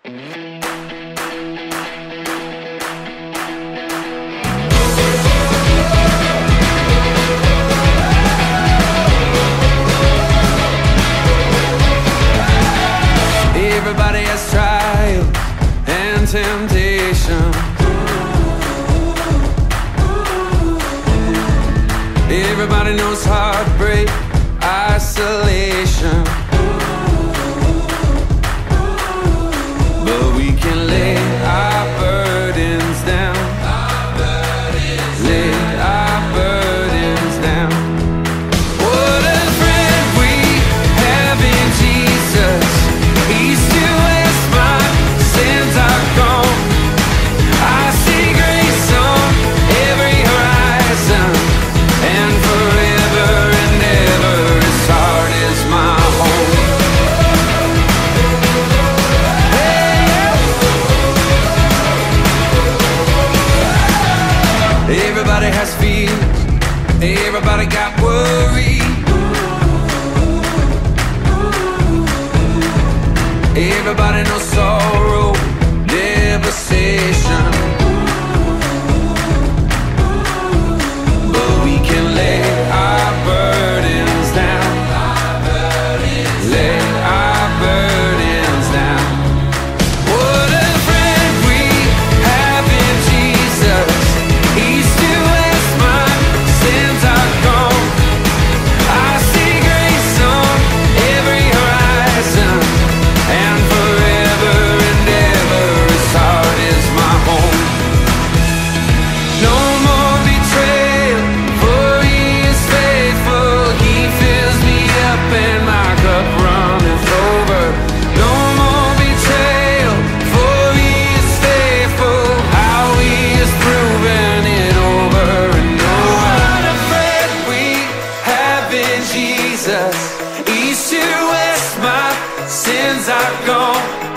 Everybody has trial and temptation. Everybody knows heartbreak, isolation. But we can lay our burdens down. Lay our burdens down. What a friend we have in Jesus. East to west, my sins are gone. I see grace on every horizon, and forever and ever His heart is my home. Hey, everybody has fears, everybody got worry. Everybody knows sorrow, devastation. But we can lay our burdens down. Lay our burdens down. What a friend we have in Jesus. East to west, my sins are gone. I see grace on every horizon, and forever and ever His heart is my home. No more betrayal, for He is faithful. He fills me up and my cup runneth over. No more betrayal, for He is faithful. How He has proven it over and over. What a friend we have in Jesus. East to west, my sins are gone.